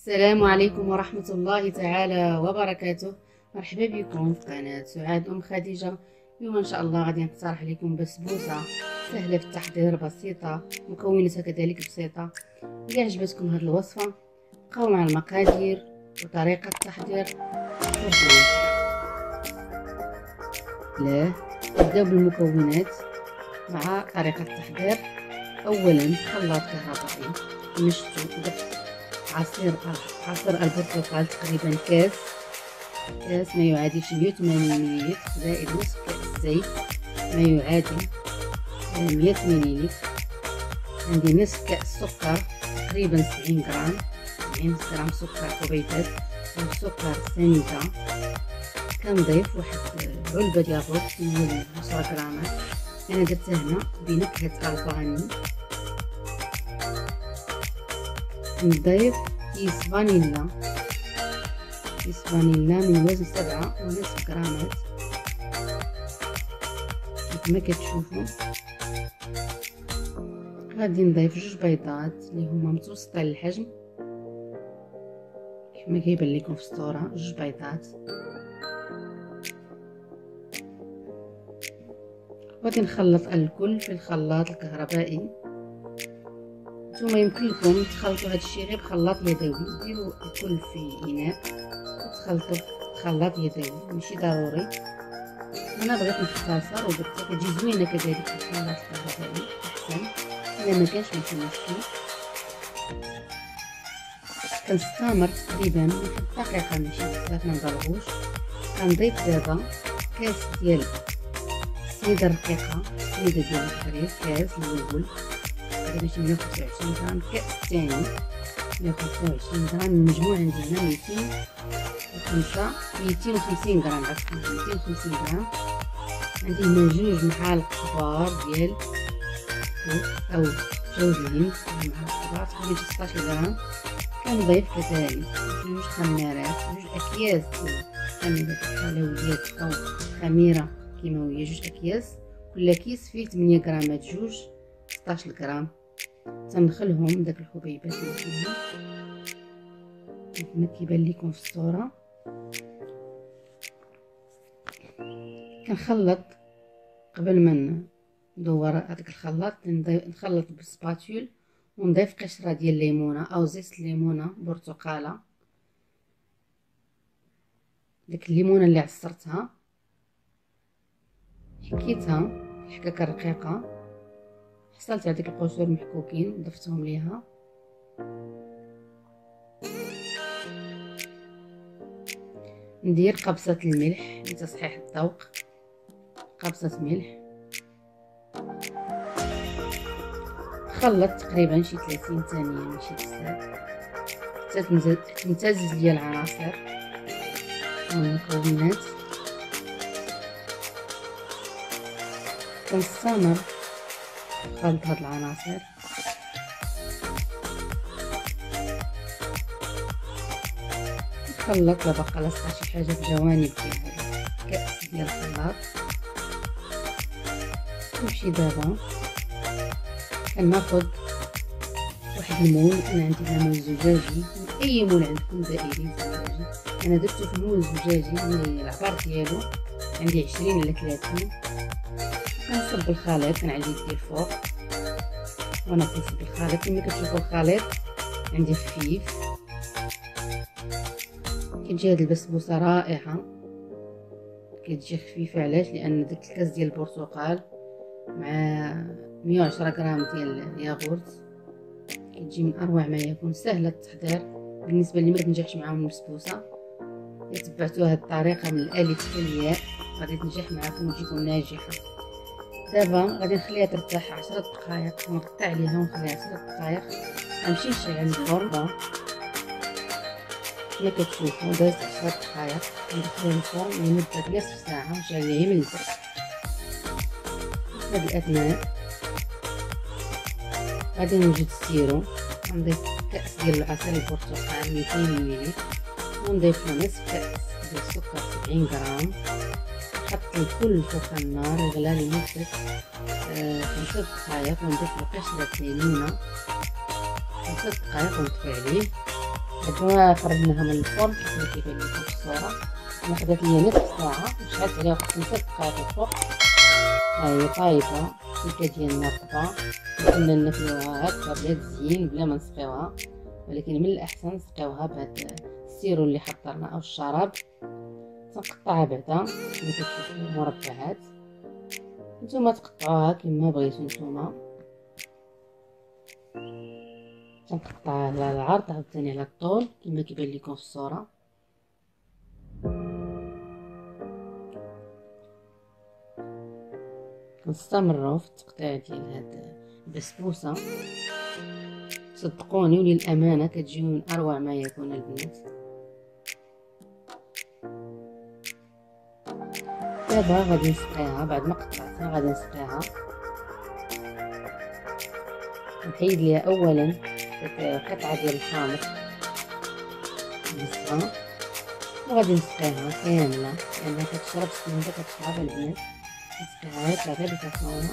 السلام عليكم ورحمة الله تعالى وبركاته. مرحبا بكم في قناة سعاد أم خديجة. اليوم إن شاء الله غادي نقترح لكم بسبوسة سهلة في التحضير، بسيطة، مكوناتها كذلك بسيطة. إذا عجبتكم هذه الوصفة بقاو مع المقادير وطريقة التحضير والجهاز. نبداو بالمكونات مع طريقة التحضير. أولا خلاط كهربائي، مشطو ضفت عصير البرتقال تقريبا كاس ما يعادل 180 ملل زائد نصف كاس زيت ما يعادل 100 ملل. عندي نصف كاس سكر تقريبا 70 غرام، 70 غرام سكر حبيبات او سكر سنيده. كنضيف واحد علبه ياغورت من 10 غرامات، انا درتها هنا بنكهه الفاني. نضيف كيس فانيلا من وزن 7.5 غرامات كما كتشوفوا. غادي نضيف 2 بيضات اللي هما متوسطين الحجم كما كيبان لكم في الصوره، 2 بيضات. غادي نخلط الكل في الخلاط الكهربائي. نتوما يمكن لكم تخلطوا هذا الشيء غير بخلاط يدوي، ديروا الكل في اناء وتخلطوا بخلاط يدوي، ماشي ضروري. انا بغيت نختصر ودرتها كتجي زوينه كذلك في الخلاط الكهربائي احسن، الا ما كانش ماشي مشكل. كنستمر تقريبا واحد دقيقه، ماشي بزاف ما نضربوش. كنضيف دابا كاس ديال السميده الرقيقه، السميده ديال الحرير، كاس الاول تقريبا شي 125 غرام، الكاس الثاني 125 غرام. المجموع عندي هنا 250 غرام، عفوا 250 غرام. عندي هنا 2 معالق كبار ديال او جوز الهند، معالق كبار تقريبا 16 غرام. كنضيف كذلك 2 خمارات، 2 اكياس خميرة الحلويات او خميرة كيماوية، 2 اكياس، كل كيس فيه 8 غرامات، 2 16 غرام. تندخلهم داك الحبيبات اللي فيها كما كيبان لكم في الصوره. كنخلط قبل ما ندور هذاك الخلاط، نخلط بالسباتول ونضيف قشره ديال الليمونه او زيت الليمونه برتقاله، ديك الليمونه اللي عصرتها حكيتها الحكاكه رقيقه، حصلت على ديك القشور محكوكين ضفتهم ليها. ندير قبصه الملح لتصحيح الذوق، قبصه ملح. خلط تقريبا شي 30 ثانيه ماشي بزاف حتى تمتزج ليا العناصر والمكونات. كنستمر خلط هاد العناصر. نخلط لا بقى لاصقه شي حاجه في جوانب ديال الكاس ديال الخلاط. نمشي دابا كناخد واحد المول، انا عندي هنا مول زجاجي، اي مول عندكم دائري زجاجي، انا درتو في مول زجاجي اللي العبار ديالو عندي 20 ولا 30. كنصب الخليط، كنعلي يدي الفوق وانا كنصب الخليط. كما كتشوفوا الخليط عندي خفيف، كتجي هاد البسبوسه رائعه، كتجي خفيفه. علاش؟ لان داك الكاس ديال البرتقال مع 110 غرام ديال الياغورت كتجي من اروع ما يكون. سهله التحضير بالنسبه اللي ما تنجحش معاهم البسبوسه، الا تبعتوا هاد الطريقه من الالف الى الياء غادي تنجح معاكم وتجيكم ناجحه. دابا غادي نخليها ترتاح 10 دقائق، نقطع عليها ونخليها 10 دقائق. غنمشي نشعل الفرن كما كتشوفوا، دازت 10 دقائق. ندخلها الفرن لمده نصف ساعه ونشعل عليه من البدء. في هذه الاثناء غادي نوجد السيرو. غنضيف كاس ديال العصير البرتقال 200 ملل، ونضيف له نصف كاس ديال السكر 70 غرام. نحط الكل فوق النار يغلى لمدة 5 دقائق، ونضيف له قشرة ليمونة 5 دقائق ونطفي عليه. بعد ما خرجناها من الفرن كما كيبان لكم في الصورة، انا خدات ليا نصف ساعة وشعلت عليها واحد 5 دقائق الفوق. ها هي طايبة الكيكة ديالنا رطبة، كنا ناكلوها هكا بلا تزيين بلا ما نسقيوها، ولكن من الاحسن نسقيوها بهاد السيرو اللي حضرنا او الشراب. تنقطعها بعدا كما كتشوفوا مربعات، نتوما تقطعوها كما بغيتو نتوما. تنقطعها على العرض عاوتاني على الطول كما كيبان لكم في الصورة. كنستمروا في التقطيع ديال هاد البسبوسه، صدقوني وللامانه كتجي من اروع ما يكون البنات. دابا غادي نسقيها، بعد ما قطعتها غادي نسقيها. نحيد ليها اولا قطعه ديال الحامض نصفها وغادي نسقيها كامله لانها كتشرب السميده كتشرب البنات. نسقيها هكا غير بكاسونه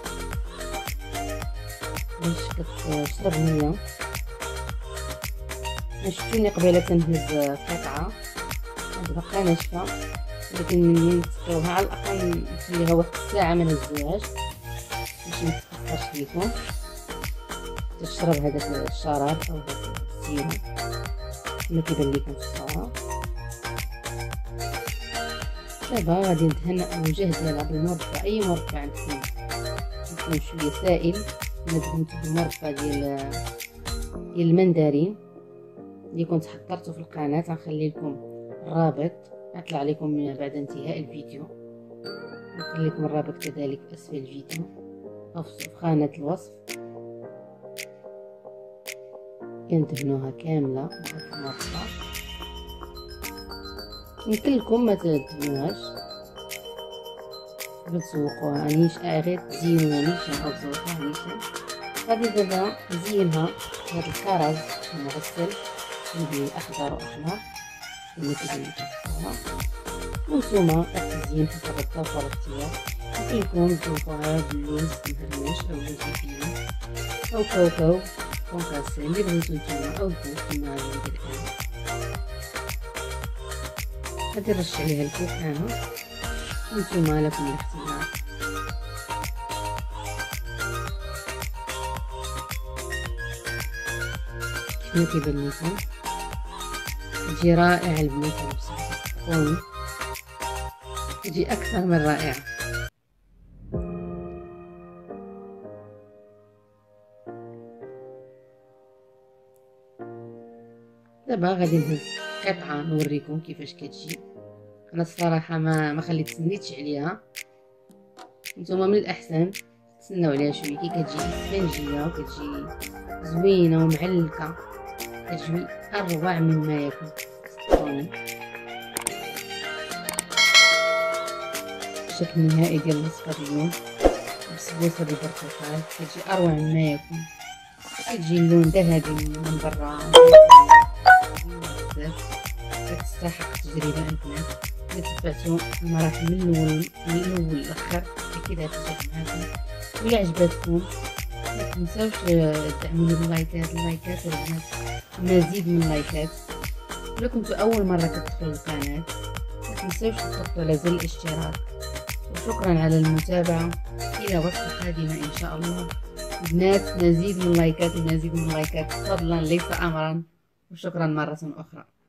باش كتشرب ميه. شفتوني قبيله تنهز قطعه باقا ناشفه، ولكن ملي نسقيوها على الاقل نخليها واحد الساعه ما نهزوهاش باش متكسرش ليكم تشرب هذاك الشراب او هذاك السيرو كما كيبان لكم في الصوره. دابا غادي ندهن الوجه ديالها بالمربى، اي مربى عندكم يكون شويه سائل. انا دهنت بالمربى ديال المندرين اللي كنت حضرته في القناه، غنخلي لكم الرابط يطلع لكم بعد انتهاء الفيديو، نخلي لكم الرابط كذلك اسفل الفيديو او في خانه الوصف. كندهنوها كامله بهاد المربى. يمكن لكم ما تدهنوهاش بتسوقوها نيش، غير تزينوها نيشان او تزوقوها نيشان. غادي دابا نزينها بهاد الكرز المغسل بالاخضر واحمر كما كيبان لكم في الصورة. وانتوما التزيين حسب الذوق والاختيار، يمكن لكم تزوقوها باللوز مهرمش او لوز بيلي او كاوكاو كونكاسي اللي بغيتو نتوما، او الكوك كما غادي ندير انا. غادي نرش عليها الكوك انا وانتوما لكم الاختيار. كما كيبان لكم تجي رائعه البنات بصراحه، تجي اكثر من رائعه. دابا غادي نهز قطعه نوريكم كيفاش كتجي. انا الصراحه ما خليت سنيتش عليها، نتوما من الاحسن تسناو عليها شويه كي كتجي اسفنجيه وكتجي زوينه ومعلكه، كتجي اروع مما يكون. صدقوني الشكل النهائي ديال الوصفه اليوم بسبوسه بالبرتقال كتجي اروع مما يكون. كتجي اللون ذهبي من برا بزاف، كتستحق التجربه البنات. اذا تبعتوا المراحل من الاول للاخر اكيد غتعجب معكم. وإلا عجبتكم ما تنساوش تدعموني باللايكات البنات، مزيد من اللايكات. ولا كنتوا اول مره كتدخلوا القناه ما تنساوش تضغطوا على زر الاشتراك. وشكرا على المتابعه، الى وصفه قادمه ان شاء الله بنات. مزيد من اللايكات فضلا ليس امرا، وشكرا مره اخرى.